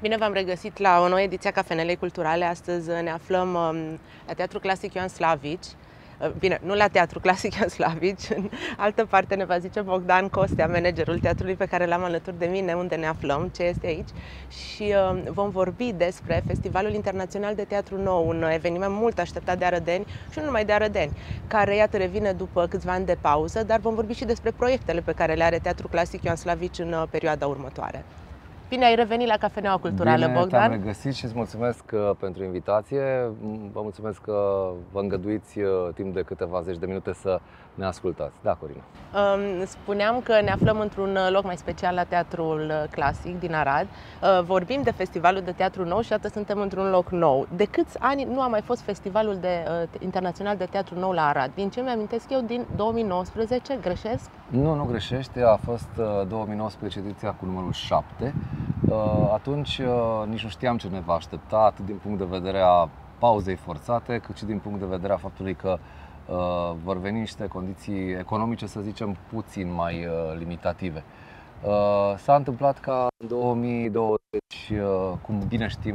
Bine v-am regăsit la o nouă ediție a Cafenelei Culturale. Astăzi ne aflăm la Teatrul Clasic Ioan Slavici. Bine, nu la Teatrul Clasic Ioan Slavici, în altă parte ne va zice Bogdan Costea, managerul teatrului pe care l-am alături de mine, unde ne aflăm, ce este aici. Și vom vorbi despre Festivalul Internațional de Teatru Nou, un eveniment mult așteptat de arădeni și nu numai de arădeni, care iată revine după câțiva ani de pauză, dar vom vorbi și despre proiectele pe care le are Teatrul Clasic Ioan Slavici în perioada următoare. Bine ai revenit la Cafeneaua Culturală, Bine, Bogdan. te-am regăsit și îți mulțumesc pentru invitație. Vă mulțumesc că vă îngăduiți timp de câteva zeci de minute să ne ascultați. Da, Corina. Spuneam că ne aflăm într-un loc mai special la Teatrul Clasic din Arad. Vorbim de Festivalul de Teatru Nou și iată suntem într-un loc nou. De câți ani nu a mai fost Festivalul Internațional de Teatru Nou la Arad? Din ce mi-amintesc eu, din 2019, greșesc? Nu greșești, a fost 2019 ediția cu numărul 7. Atunci nici nu știam ce ne va aștepta, atât din punct de vedere a pauzei forțate, cât și din punct de vedere a faptului că vor veni niște condiții economice, să zicem, puțin mai limitative. S-a întâmplat ca în 2020, cum bine știm,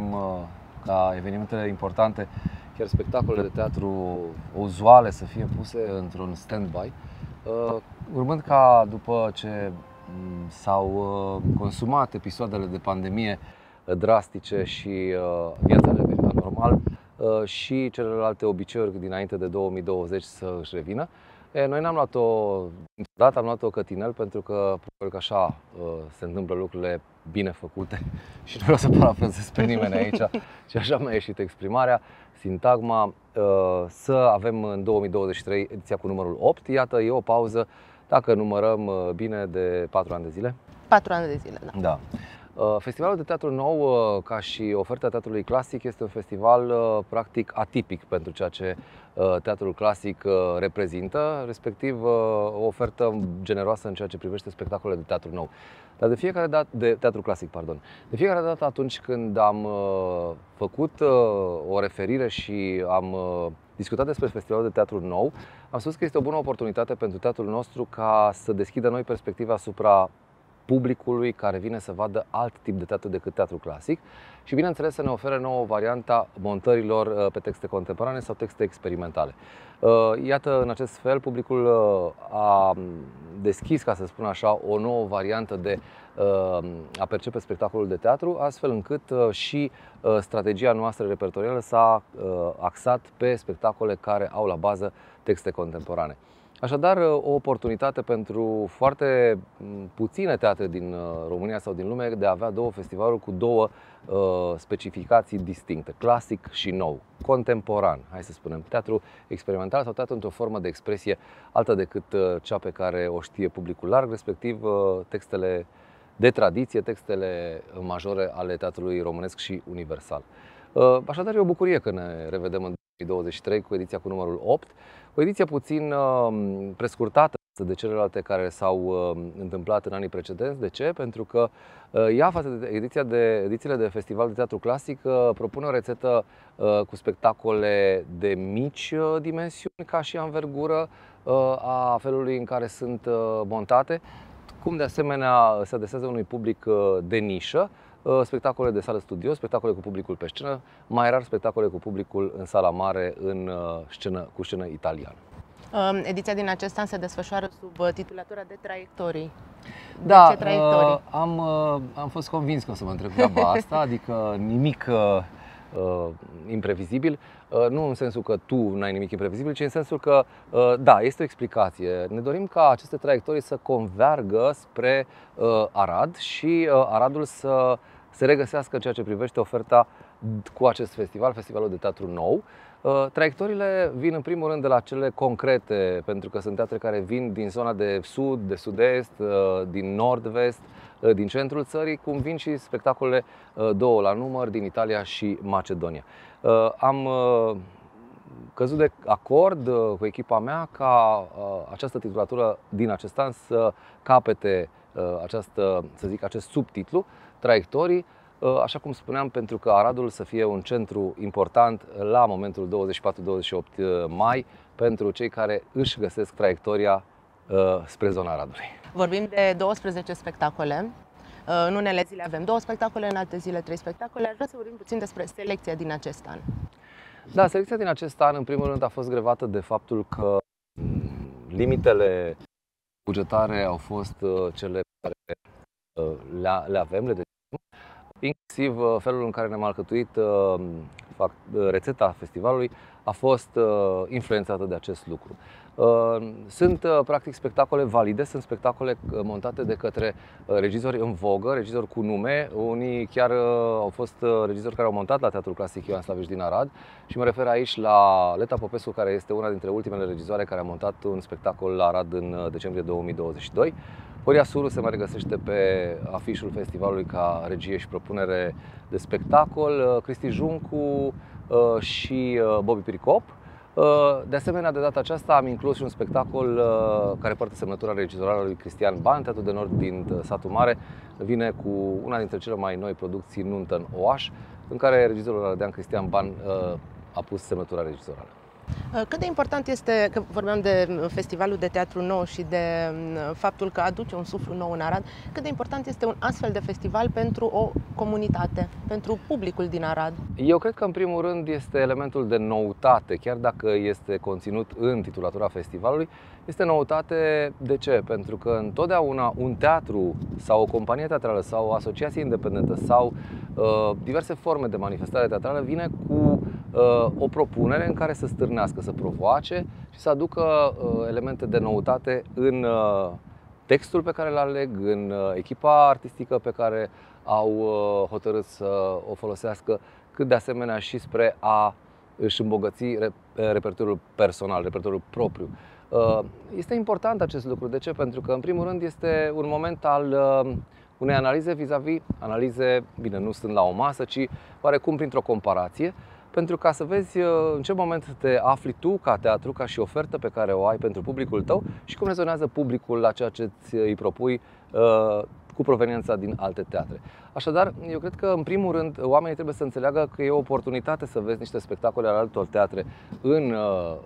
ca evenimentele importante, chiar spectacolele de teatru uzuale să fie puse într-un stand-by, urmând ca după ce s-au consumat episoadele de pandemie drastice și viața revenea normal și celelalte obiceiuri dinainte de 2020 să își revină. Noi n-am luat-o dată, am luat-o cătinel pentru că probabil că așa se întâmplă lucrurile bine făcute și nu vreau să parafrazez pe nimeni aici, ci așa mi-a ieșit exprimarea, sintagma, să avem în 2023 ediția cu numărul 8. Iată, e o pauză, dacă numărăm bine, de 4 ani de zile. 4 ani de zile, da. Da. Festivalul de Teatru Nou, ca și oferta teatrului clasic, este un festival practic atipic pentru ceea ce teatrul clasic reprezintă, respectiv o ofertă generoasă în ceea ce privește spectacolele de teatru nou. Dar de fiecare dată, de teatru clasic, pardon. De fiecare dată atunci când am făcut o referire și am discutat despre Festivalul de Teatru Nou, am spus că este o bună oportunitate pentru teatrul nostru ca să deschidă noi perspectiva asupra publicului care vine să vadă alt tip de teatru decât teatru clasic și, bineînțeles, să ne ofere nouă varianta montărilor pe texte contemporane sau texte experimentale. Iată, în acest fel, publicul a deschis, ca să spun așa, o nouă variantă de a percepe spectacolul de teatru, astfel încât și strategia noastră repertorială s-a axat pe spectacole care au la bază texte contemporane. Așadar, o oportunitate pentru foarte puține teatre din România sau din lume de a avea două festivaluri cu două specificații distincte, clasic și nou, contemporan, hai să spunem, teatru experimental sau teatru într-o formă de expresie alta decât cea pe care o știe publicul larg, respectiv textele de tradiție, textele majore ale teatrului românesc și universal. Așadar, e o bucurie că ne revedem în 2023 cu ediția cu numărul 8, o ediție puțin prescurtată de celelalte care s-au întâmplat în anii precedenți. De ce? Pentru că ea, față de edițiile de festival de teatru clasic, propune o rețetă cu spectacole de mici dimensiuni ca și anvergură a felului în care sunt montate, cum de asemenea se adresează unui public de nișă, spectacole de sală studio, spectacole cu publicul pe scenă, mai rar spectacole cu publicul în sala mare, cu scenă italiană. Ediția din acest an se desfășoară sub titulatura de traiectorii. Da, de ce traiectorii? Am fost convins că o să mă întreb treaba asta, adică nimic imprevizibil, nu în sensul că tu n-ai nimic imprevizibil, ci în sensul că, da, este o explicație. Ne dorim ca aceste traiectorii să convergă spre Arad și Aradul să se regăsească în ceea ce privește oferta cu acest festival, Festivalul de Teatru Nou. Traiectoriile vin în primul rând de la cele concrete, pentru că sunt teatre care vin din zona de sud, de sud-est, din nord-vest, din centrul țării, cum vin și spectacolele două la număr din Italia și Macedonia. Am căzut de acord cu echipa mea ca această titulatură din acest an să capete acest subtitlu, traiectorii, așa cum spuneam, pentru că Aradul să fie un centru important la momentul 24-28 mai pentru cei care își găsesc traiectoria spre zona Aradului. Vorbim de 12 spectacole. În unele zile avem 2 spectacole, în alte zile 3 spectacole. Aș vrea să vorbim puțin despre selecția din acest an. Da, selecția din acest an, în primul rând, a fost grevată de faptul că limitele bugetare au fost cele pe care le avem, le deținem, inclusiv felul în care ne-am alcătuit rețeta festivalului a fost influențată de acest lucru. Sunt practic spectacole valide, sunt spectacole montate de către regizori în vogă, regizori cu nume. Unii chiar au fost regizori care au montat la Teatrul Clasic Ioan Slavici din Arad și mă refer aici la Leta Popescu, care este una dintre ultimele regizoare care a montat un spectacol la Arad în decembrie 2022. Horia Suru se mai regăsește pe afișul festivalului ca regie și propunere de spectacol, Cristi Juncu și Bobby Piricop. De asemenea, de data aceasta am inclus și un spectacol care poartă semnătura regizorală lui Cristian Ban. Teatrul de Nord din Satul Mare vine cu una dintre cele mai noi producții, Nuntă în Oaș, în care regizorul arădean Cristian Ban a pus semnătura regizorală. Cât de important este, că vorbeam de festivalul de teatru nou și de faptul că aduce un suflu nou în Arad, cât de important este un astfel de festival pentru o comunitate, pentru publicul din Arad? Eu cred că în primul rând este elementul de noutate, chiar dacă este conținut în titulatura festivalului, este noutate. De ce? Pentru că întotdeauna un teatru sau o companie teatrală sau o asociație independentă sau diverse forme de manifestare teatrală vine cu o propunere în care să stârnească, să provoace și să aducă elemente de noutate în textul pe care îl aleg, în echipa artistică pe care au hotărât să o folosească, cât de asemenea și spre a își îmbogăți repertoriul personal, repertoriul propriu. Este important acest lucru. De ce? Pentru că, în primul rând, este un moment al unei analize vis-a-vis, analize, bine, nu sunt la o masă, ci oarecum printr-o comparație, pentru ca să vezi în ce moment te afli tu ca teatru, ca și ofertă pe care o ai pentru publicul tău și cum rezonează publicul la ceea ce îi propui cu proveniența din alte teatre. Așadar, eu cred că, în primul rând, oamenii trebuie să înțeleagă că e o oportunitate să vezi niște spectacole ale altor teatre în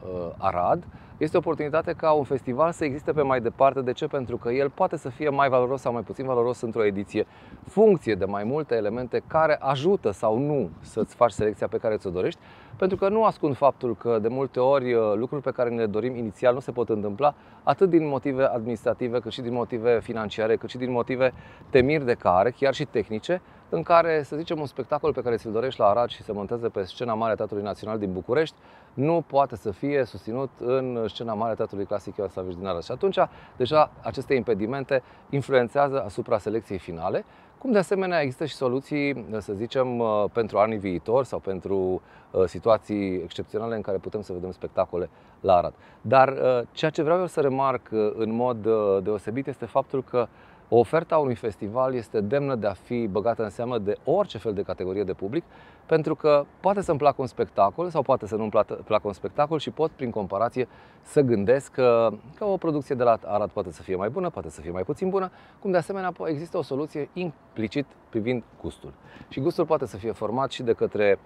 Arad. Este o oportunitate ca un festival să existe pe mai departe. De ce? Pentru că el poate să fie mai valoros sau mai puțin valoros într-o ediție, funcție de mai multe elemente care ajută sau nu să-ți faci selecția pe care ți-o dorești. Pentru că nu ascund faptul că de multe ori lucruri pe care ne le dorim inițial nu se pot întâmpla, atât din motive administrative, cât și din motive financiare, cât și din motive temiri de care, chiar și tehnice, în care, să zicem, un spectacol pe care ți-l dorești la Arad și se monteze pe scena mare a Teatrului Național din București nu poate să fie susținut în scena mare a Teatrului Clasic Ioan Slavici din Arad. Și atunci, deja, aceste impedimente influențează asupra selecției finale, cum de asemenea există și soluții, să zicem, pentru anii viitori sau pentru situații excepționale în care putem să vedem spectacole la Arad. Dar ceea ce vreau eu să remarc în mod deosebit este faptul că oferta unui festival este demnă de a fi băgată în seamă de orice fel de categorie de public, pentru că poate să-mi placă un spectacol sau poate să nu-mi placă un spectacol și pot, prin comparație, să gândesc că o producție de la Arad poate să fie mai bună, poate să fie mai puțin bună, cum de asemenea există o soluție implicit privind gustul. Și gustul poate să fie format și de către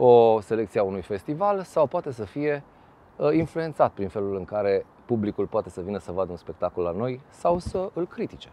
o selecție a unui festival sau poate să fie influențat prin felul în care publicul poate să vină să vadă un spectacol la noi sau să îl critique.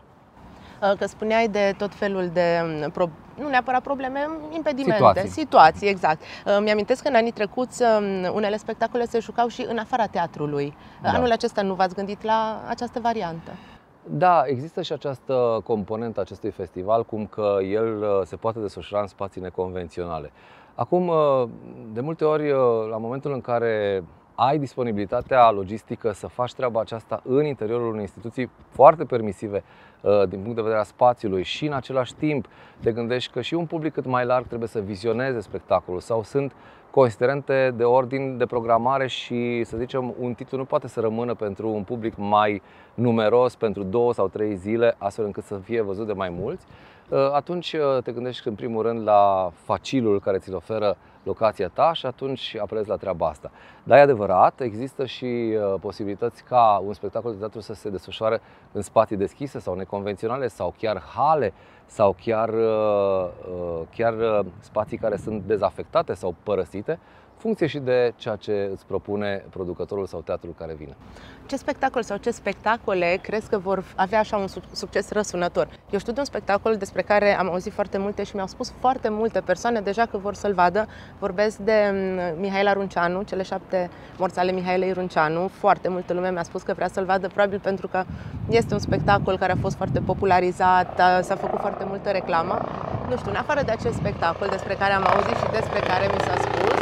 Că spuneai de tot felul de, nu neapărat probleme, impedimente, situații, exact. Mi-amintesc că în anii trecuți unele spectacole se jucau și în afara teatrului. Da. Anul acesta nu v-ați gândit la această variantă? Da, există și această componentă a acestui festival, cum că el se poate desfășura în spații neconvenționale. Acum, de multe ori, la momentul în care ai disponibilitatea logistică să faci treaba aceasta în interiorul unei instituții foarte permisive din punct de vedere a spațiului și în același timp te gândești că și un public cât mai larg trebuie să vizioneze spectacolul sau sunt considerente de ordin de programare și, să zicem, un titlu nu poate să rămână pentru un public mai numeros pentru 2 sau 3 zile, astfel încât să fie văzut de mai mulți, atunci te gândești în primul rând la facilul care ți-l oferă locația ta și atunci apelezi la treaba asta. Dar e adevărat, există și posibilități ca un spectacol de teatru să se desfășoare în spații deschise sau neconvenționale sau chiar hale sau chiar spații care sunt dezafectate sau părăsite, funcție și de ceea ce îți propune producătorul sau teatrul care vine. Ce spectacol sau ce spectacole crezi că vor avea așa un succes răsunător? Eu știu de un spectacol despre care am auzit foarte multe și mi-au spus foarte multe persoane deja că vor să-l vadă. Vorbesc de Mihaela Runceanu, Cele 7 morți ale Mihaelei Runceanu. Foarte multă lume mi-a spus că vrea să-l vadă, probabil pentru că este un spectacol care a fost foarte popularizat, s-a făcut foarte multă reclamă. Nu știu, în afară de acest spectacol despre care am auzit și despre care mi s-a spus.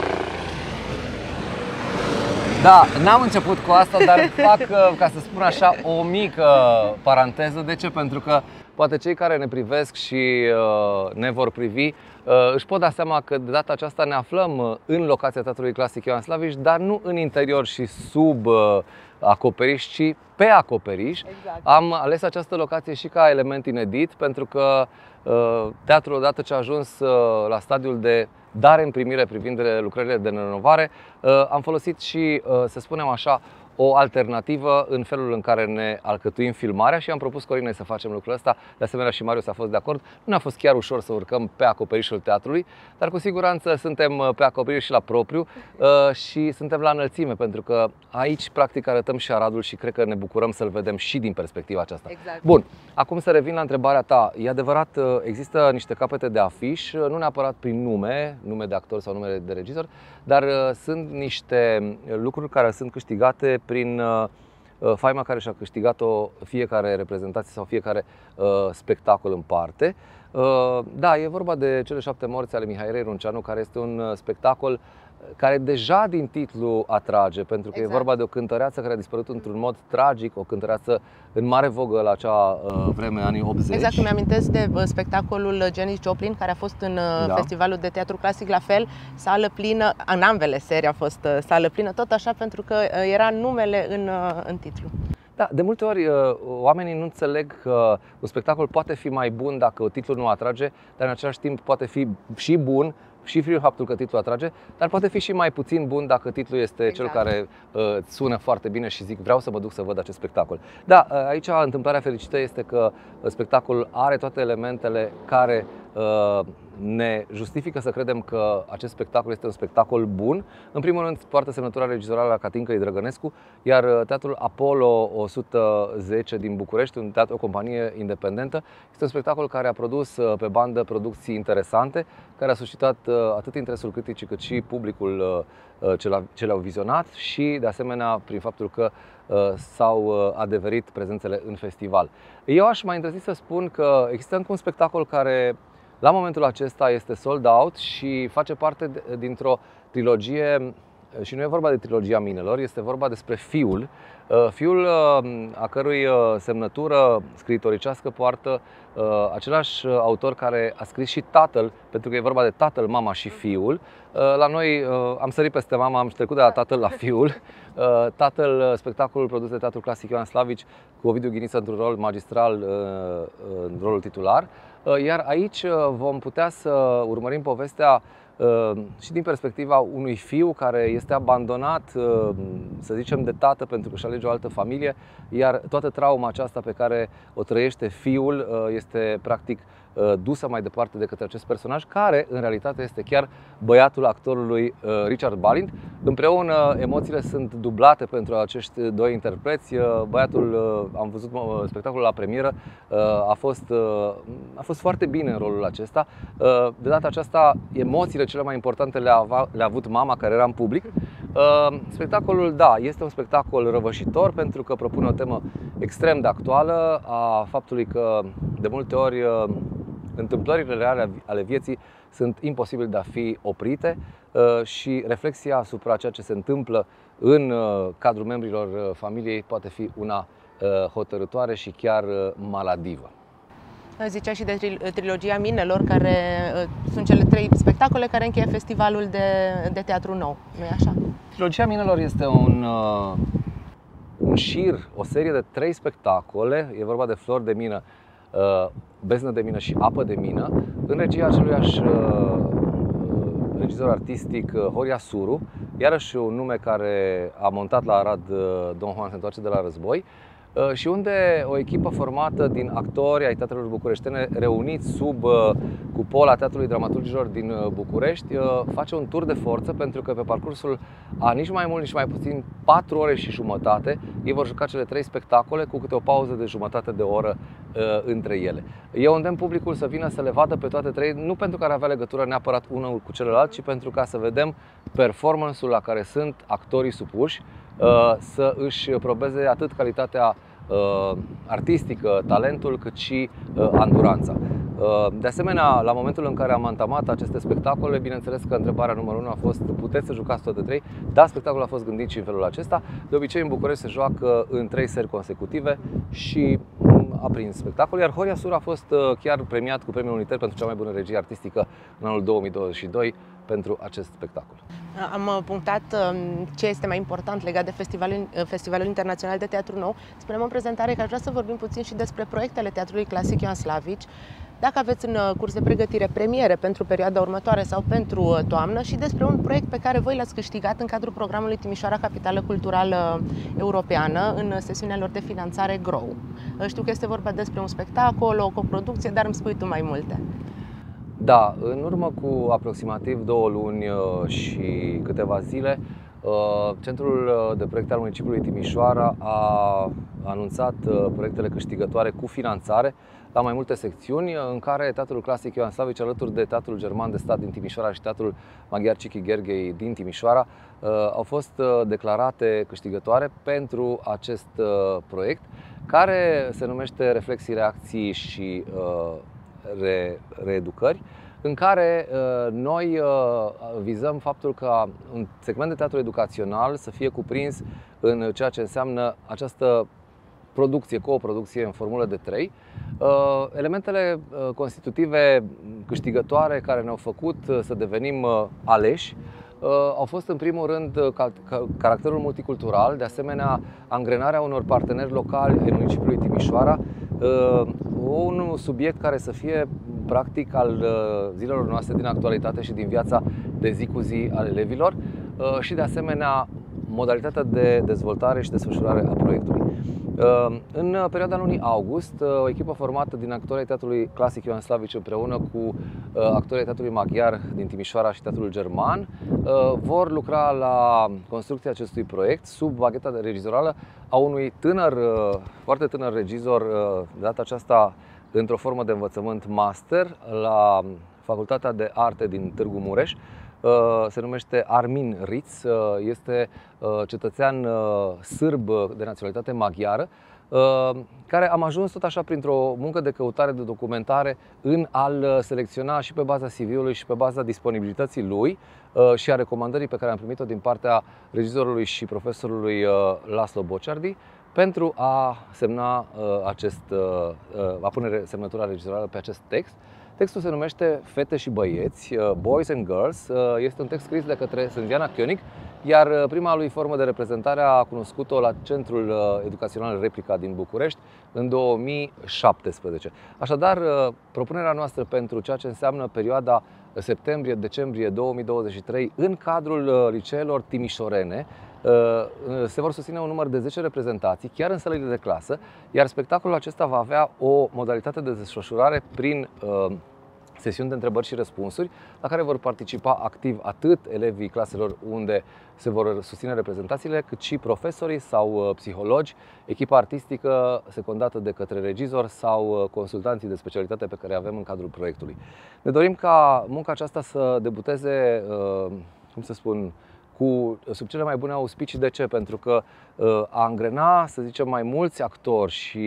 Da, n-am început cu asta, dar fac, ca să spun așa, o mică paranteză. De ce? Pentru că poate cei care ne privesc și ne vor privi își pot da seama că de data aceasta ne aflăm în locația Teatrului Clasic Ioan Slavici, dar nu în interior și sub acoperiș, ci pe acoperiș. Exact. Am ales această locație și ca element inedit, pentru că teatrul, odată ce a ajuns la stadiul de dare în primire privind lucrările de renovare, am folosit și, să spunem așa, o alternativă în felul în care ne alcătuim filmarea și am propus Corinei să facem lucrul ăsta. De asemenea și Marius a fost de acord. Nu a fost chiar ușor să urcăm pe acoperișul teatrului, dar cu siguranță suntem pe acoperiș și la propriu și suntem la înălțime, pentru că aici practic arătăm și Aradul și cred că ne bucurăm să-l vedem și din perspectiva aceasta. Exact. Bun, acum să revin la întrebarea ta. E adevărat, există niște capete de afiș, nu neapărat prin nume de actor sau nume de regizor, dar sunt niște lucruri care sunt câștigate prin faima care și-a câștigat-o fiecare reprezentație sau fiecare spectacol în parte. Da, e vorba de Cele 7 morți ale Mihaelei Runceanu, care este un spectacol care deja din titlu atrage, pentru că Exact. e vorba de o cântăreață care a dispărut într-un mod tragic, o cântăreață în mare vogă la acea vreme, anii 80. Exact, îmi amintesc de spectacolul Janis Joplin, care a fost în Festivalul de Teatru Clasic, la fel, sală plină, în ambele serii a fost sală plină, tot așa pentru că era numele în titlu. Da, de multe ori oamenii nu înțeleg că un spectacol poate fi mai bun dacă titlul nu atrage, dar în același timp poate fi și bun și prin faptul că titlul atrage, dar poate fi și mai puțin bun dacă titlul este cel care sună foarte bine și zic vreau să mă duc să văd acest spectacol. Da, aici întâmplarea fericită este că spectacolul are toate elementele care ne justifică să credem că acest spectacol este un spectacol bun. În primul rând, poartă semnătura regizorală a Catincăi Drăgănescu, iar Teatrul Apollo 110 din București, o companie independentă, este un spectacol care a produs pe bandă producții interesante, care a suscitat atât interesul criticii cât și publicul ce le-au vizionat și, de asemenea, prin faptul că s-au adeverit prezențele în festival. Eu aș mai îndrăzni să spun că există încă un spectacol care la momentul acesta este sold out și face parte dintr-o trilogie, și nu e vorba de trilogia Minelor, este vorba despre Fiul. Fiul a cărui semnătură scriitoricească poartă același autor care a scris și Tatăl, pentru că e vorba de Tatăl, Mama și Fiul. La noi am sărit peste Mama, am trecut de la Tatăl la Fiul. Tatăl, spectacolul produs de Teatrul Clasic Ioan Slavici, cu Ovidiu Ghiniță într-un rol magistral, în rolul titular. Iar aici vom putea să urmărim povestea și din perspectiva unui fiu care este abandonat, să zicem, de tată pentru că își alege o altă familie, iar toată trauma aceasta pe care o trăiește fiul este practic dusă mai departe de către acest personaj, care în realitate este chiar băiatul actorului Richard Balint. Împreună emoțiile sunt dublate pentru acești doi interpreți. Băiatul, am văzut spectacolul la premieră, a fost foarte bine în rolul acesta. De data aceasta, emoțiile cele mai importante le-a avut mama, care era în public. Spectacolul, da, este un spectacol răvășitor pentru că propune o temă extrem de actuală a faptului că de multe ori întâmplările reale ale vieții sunt imposibil de a fi oprite și reflexia asupra ceea ce se întâmplă în cadrul membrilor familiei poate fi una hotărâtoare și chiar maladivă. Zicea și de trilogia Minelor, care sunt cele 3 spectacole care încheie festivalul de teatru nou, nu-i așa? Trilogia Minelor este un șir, o serie de 3 spectacole, e vorba de Flori de mină, Beznă de mină și Apă de mină, în regia aceluiași regizor artistic, Horia Suru, iarăși un nume care a montat la Arad Don Juan se întoarce de la război. și unde o echipă formată din actori ai teatrelor bucureștene reuniți sub cupola Teatrului Dramaturgilor din București face un tur de forță, pentru că pe parcursul a nici mai mult, nici mai puțin 4 ore și jumătate ei vor juca cele 3 spectacole cu câte o pauză de jumătate de oră între ele. Eu îndemn publicul să vină să le vadă pe toate 3, nu pentru că ar avea legătură neapărat unul cu celălalt, ci pentru ca să vedem performance-ul la care sunt actorii supuși, să își probeze atât calitatea artistică, talentul, cât și anduranța. De asemenea, la momentul în care am antamat aceste spectacole, bineînțeles că întrebarea numărul 1 a fost: puteți să jucați toate 3? Da, spectacolul a fost gândit și în felul acesta. De obicei în București se joacă în 3 seri consecutive și a prins spectacolul, iar Horia Sur a fost chiar premiat cu premiul Uniter pentru cea mai bună regie artistică în anul 2022 pentru acest spectacol. Am punctat ce este mai important legat de Festivalul Internațional de Teatru Nou. Spunem în prezentare că aș vrea să vorbim puțin și despre proiectele Teatrului Clasic Ioan Slavici. Dacă aveți în curs de pregătire premiere pentru perioada următoare sau pentru toamnă, și despre un proiect pe care voi l-ați câștigat în cadrul programului Timișoara Capitală Culturală Europeană în sesiunea lor de finanțare GROW. Știu că este vorba despre un spectacol, o coproducție, dar îmi spui tu mai multe. Da, în urmă cu aproximativ 2 luni și câteva zile, Centrul de Proiecte al Municipiului Timișoara a anunțat proiectele câștigătoare cu finanțare la mai multe secțiuni, în care Teatrul Clasic Ioan Slavici, alături de Teatrul German de Stat din Timișoara și Teatrul Maghiar Cichi Gherghei din Timișoara, au fost declarate câștigătoare pentru acest proiect, care se numește Reflexii, Reacții și Reeducări, în care noi vizăm faptul ca un segment de teatru educațional să fie cuprins în ceea ce înseamnă această producție, coproducție în formulă de 3. Elementele constitutive câștigătoare care ne-au făcut să devenim aleși au fost în primul rând caracterul multicultural, de asemenea angrenarea unor parteneri locali ai municipiului Timișoara, un subiect care să fie practic al zilelor noastre din actualitate și din viața de zi cu zi al elevilor, și de asemenea modalitatea de dezvoltare și desfășurare a proiectului. În perioada lunii august, o echipă formată din actorii Teatrului Clasic Ioan Slavici împreună cu actorii Teatrului Maghiar din Timișoara și Teatrul German vor lucra la construcția acestui proiect sub bagheta regizorală a unui tânăr, foarte tânăr regizor, de data aceasta într-o formă de învățământ master la Facultatea de Arte din Târgu Mureș. Se numește Armin Ritz, este cetățean sârb de naționalitate maghiară, care am ajuns tot așa printr-o muncă de căutare, de documentare, în a-l selecționa și pe baza CV-ului și pe baza disponibilității lui și a recomandării pe care am primit-o din partea regizorului și profesorului Laszlo Bociardi, pentru a semna a pune semnătura regizorală pe acest text. Textul se numește Fete și băieți, Boys and Girls. Este un text scris de către Sânziana Koenig, iar prima lui formă de reprezentare a cunoscut-o la Centrul Educațional Replica din București în 2017. Așadar, propunerea noastră pentru ceea ce înseamnă perioada septembrie-decembrie 2023 în cadrul liceelor timișorene se vor susține un număr de 10 reprezentații, chiar în sălile de clasă, iar spectacolul acesta va avea o modalitate de desfășurare prin sesiuni de întrebări și răspunsuri, la care vor participa activ atât elevii claselor unde se vor susține reprezentațiile, cât și profesorii sau psihologi, echipa artistică secundată de către regizor sau consultanții de specialitate pe care avem în cadrul proiectului. Ne dorim ca munca aceasta să debuteze, sub cele mai bune auspicii. De ce? Pentru că a angrena, să zicem, mai mulți actori și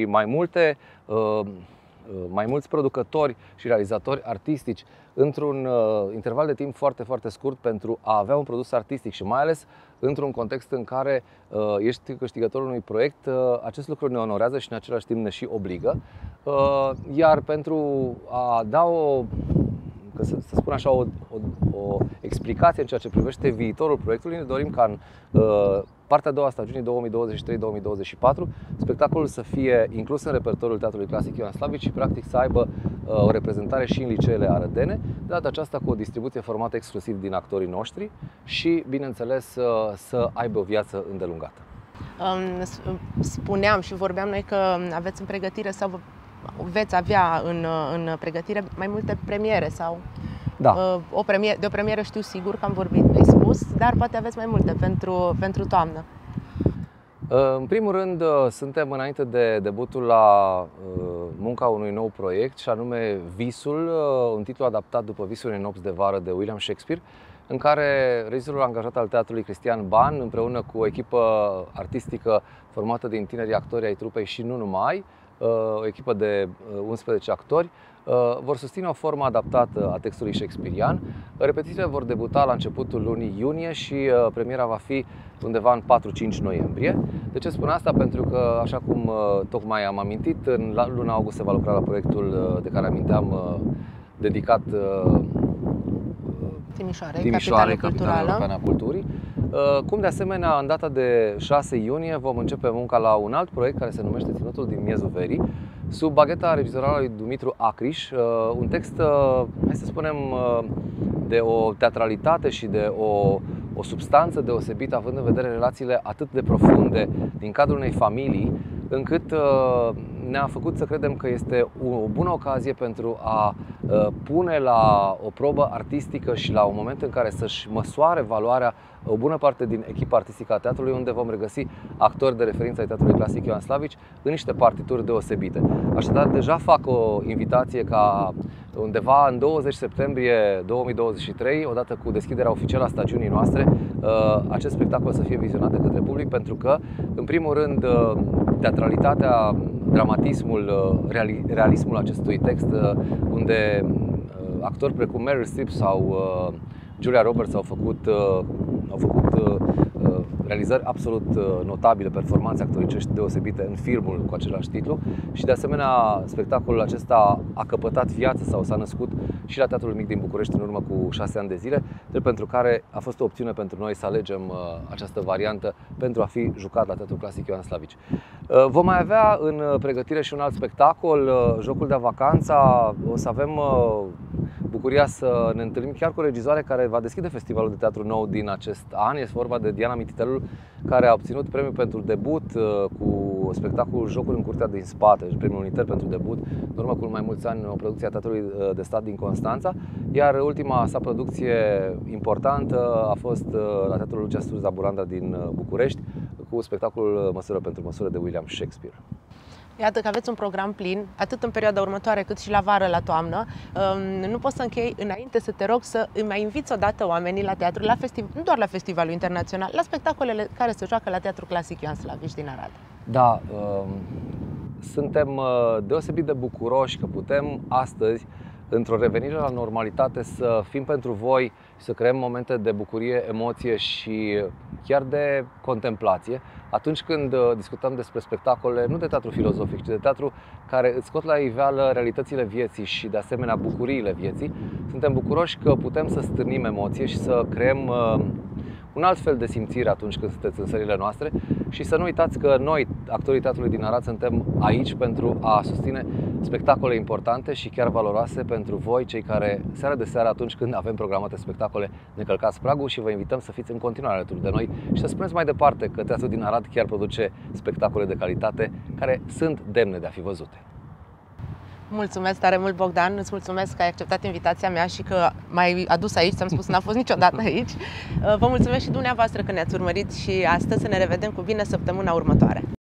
mai mulți producători și realizatori artistici într-un interval de timp foarte, foarte scurt pentru a avea un produs artistic și mai ales într-un context în care ești câștigătorul unui proiect, acest lucru ne onorează și în același timp ne și obligă. Iar pentru a da să spun așa, o explicație în ceea ce privește viitorul proiectului, ne dorim ca în partea a doua a stagiunii 2023-2024 spectacolul să fie inclus în repertoriul Teatrului Clasic Ioan Slavici și practic să aibă o reprezentare și în liceele arădene, de data aceasta cu o distribuție formată exclusiv din actorii noștri și, bineînțeles, să aibă o viață îndelungată. Spuneam și vorbeam noi că aveți în pregătire sau veți avea în pregătire mai multe premiere sau Da. de o premieră știu sigur că am vorbit, mi-ai spus, dar poate aveți mai multe pentru toamnă. În primul rând, suntem înainte de debutul la munca unui nou proiect, și anume Visul, un titlu adaptat după Visul unei nopți de vară de William Shakespeare, în care regizorul angajat al teatrului Cristian Ban, împreună cu o echipă artistică formată din tineri actori ai trupei și nu numai, o echipă de 11 actori, vor susține o formă adaptată a textului shakespearian. Repetițiile vor debuta la începutul lunii iunie și premiera va fi undeva în 4-5 noiembrie. De ce spun asta? Pentru că, așa cum tocmai am amintit, în luna august se va lucra la proiectul de care aminteam, dedicat Timișoarei, Capitală Europeană a Culturii. Cum de asemenea, în data de 6 iunie vom începe munca la un alt proiect care se numește Ținutul din Miezul Verii, sub bagheta regizorală lui Dumitru Acriș, un text, hai să spunem, de o teatralitate și de o substanță deosebită, având în vedere relațiile atât de profunde din cadrul unei familii, încât ne-a făcut să credem că este o bună ocazie pentru a pune la o probă artistică și la un moment în care să-și măsoare valoarea o bună parte din echipa artistică a teatrului, unde vom regăsi actori de referință ai Teatrului Clasic Ioan Slavici în niște partituri deosebite. Așadar, deja fac o invitație ca undeva în 20 septembrie 2023, odată cu deschiderea oficială a stagiunii noastre, acest spectacol să fie vizionat de către public, pentru că, în primul rând, teatralitatea, dramatismul, realismul acestui text, unde actori precum Meryl Streep sau Julia Roberts au făcut realizări absolut notabile, performanțe actoricești deosebite în filmul cu același titlu, și de asemenea spectacolul acesta a căpătat viață sau s-a născut și la Teatrul Mic din București în urmă cu 6 ani de zile, pentru care a fost o opțiune pentru noi să alegem această variantă pentru a fi jucat la Teatrul Clasic Ioan Slavici. Vom mai avea în pregătire și un alt spectacol, Jocul de Vacanța. O să avem bucuria să ne întâlnim chiar cu o regizoare care va deschide Festivalul de Teatru Nou din acest an. Este vorba de Diana Mititelul, care a obținut premiul pentru debut cu spectacolul Jocul în curtea din spate, premiul uniter pentru debut, în urmă cu mai mulți ani, o producție a Teatrului de Stat din Constanța, iar ultima sa producție importantă a fost la Teatrul Lucia Sturza Buranda din București, cu spectacolul Măsură pentru măsură de William Shakespeare. Iată că aveți un program plin, atât în perioada următoare cât și la vară, la toamnă. Nu pot să închei înainte să te rog să îi mai inviți odată oamenii la teatru, nu doar la Festivalul Internațional, la spectacolele care se joacă la Teatrul Clasic Ioan Slavici din Arad. Da, suntem deosebit de bucuroși că putem astăzi, într-o revenire la normalitate, să fim pentru voi și să creăm momente de bucurie, emoție și chiar de contemplație atunci când discutăm despre spectacole, nu de teatru filozofic, ci de teatru care îți scot la iveală realitățile vieții și de asemenea bucuriile vieții. Suntem bucuroși că putem să stârnim emoție și să creăm un alt fel de simțire atunci când sunteți în sălile noastre, și să nu uitați că noi, actorii Teatrului din Arad, suntem aici pentru a susține spectacole importante și chiar valoroase pentru voi, cei care seară de seară, atunci când avem programate spectacole, ne călcați pragul, și vă invităm să fiți în continuare alături de noi și să spuneți mai departe că Teatrul din Arad chiar produce spectacole de calitate care sunt demne de a fi văzute. Mulțumesc tare mult, Bogdan, îți mulțumesc că ai acceptat invitația mea și că m-ai adus aici, ți-am spus, n-am fost niciodată aici. Vă mulțumesc și dumneavoastră că ne-ați urmărit și astăzi. Să ne revedem cu bine săptămâna următoare.